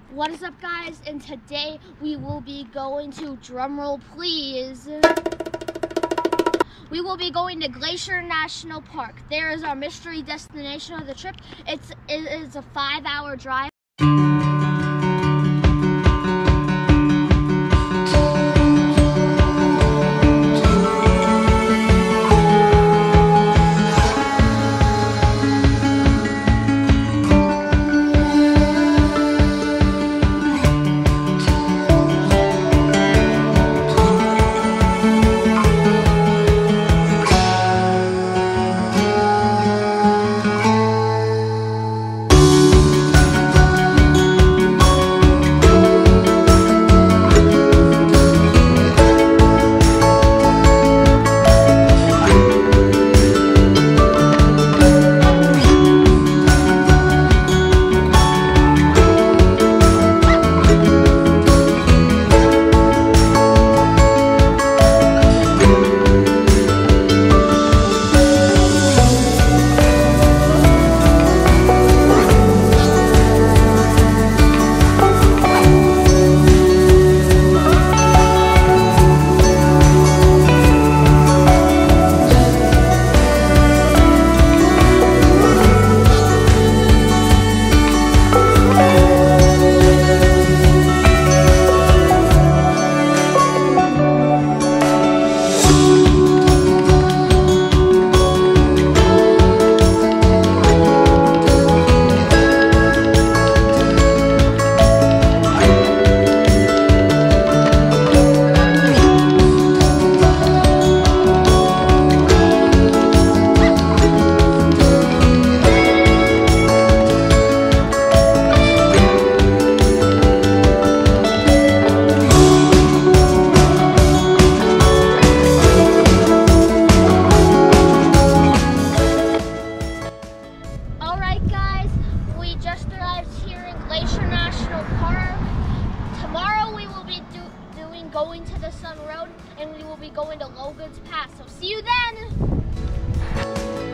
What is up, guys? And today we will be going to, drumroll please, we will be going to Glacier National Park. There is our mystery destination of the trip. It is a 5-hour drive. Glacier National Park. Tomorrow we will be going to the Sun Road, and we will be going to Logan's Pass. So see you then!